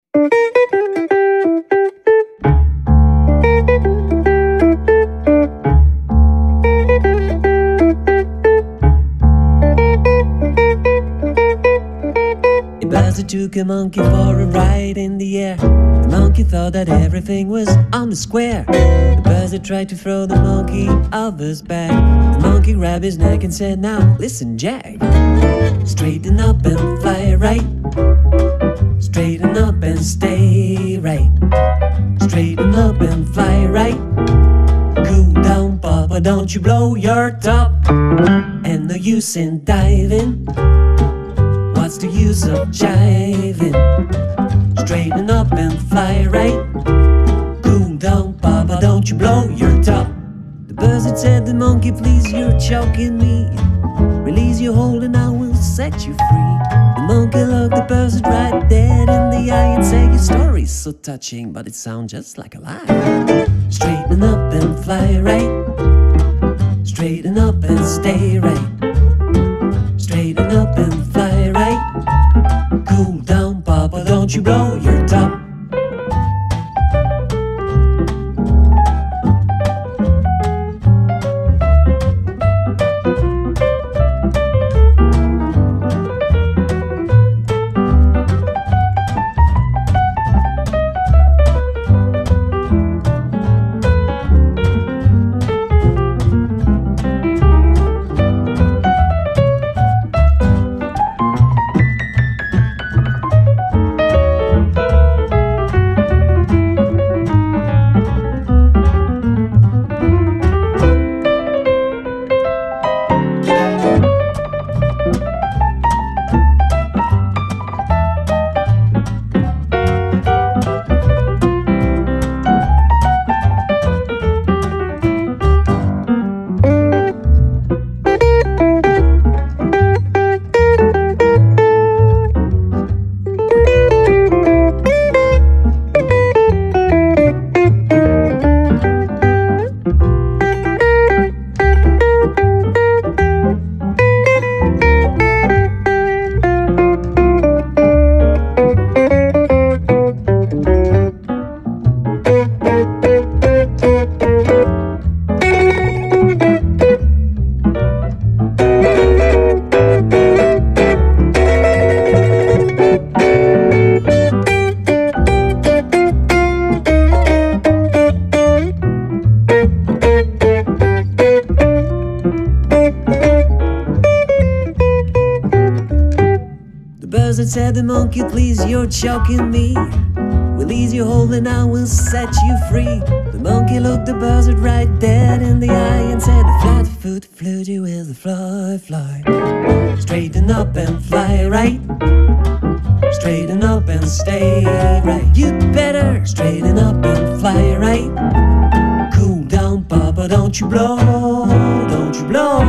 Buzzard took a monkey for a ride in the air. The monkey thought that everything was on the square. The buzzard tried to throw the monkey off his back. The monkey grabbed his neck and said, "Now listen, Jack. Straighten up and fly right. Straighten up and stay right. Straighten up and fly right. Cool down, Papa, don't you blow your top. And no use in diving. What's the use of jiving? Straighten up and fly right. Cool down, Papa, don't you blow your top." The buzzard said, "The monkey, please, you're choking me. Release your hold and I will set you free." The monkey looked the buzzard right dead in the eye and said, "Your story's so touching, but it sounds just like a lie. Straighten up and fly right. Straighten up and stay right. Straighten up and fly right. Cool down, Papa, don't you blow your top." Buzzard said, "The monkey, please, you're choking me. Release your hold and I will set you free." The monkey looked the buzzard right dead in the eye and said, "Flat foot fluty with a fly, fly. Straighten up and fly right. Straighten up and stay right. You'd better straighten up and fly right. Cool down, Papa, don't you blow, don't you blow